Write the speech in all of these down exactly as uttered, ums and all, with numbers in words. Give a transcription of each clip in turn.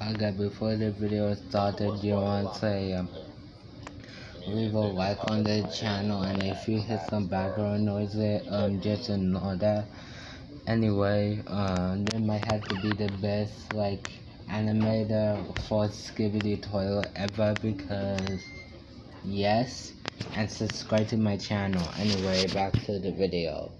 Okay, before the video started, you want to say um, leave a like on the channel, and if you hear some background noise, um, just ignore that. Anyway, um, they might have to be the best like animator for Skibidi Toilet ever because yes, and subscribe to my channel. Anyway, back to the video.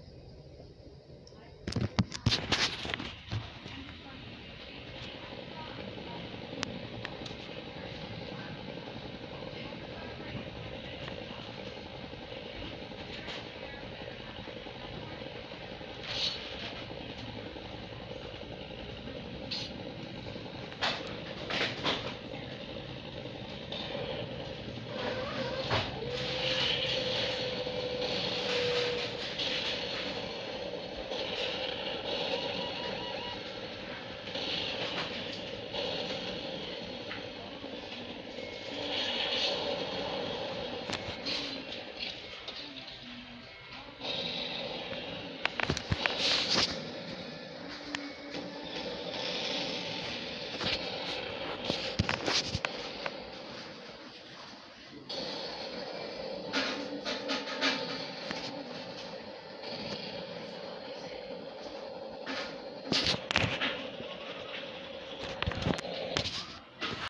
You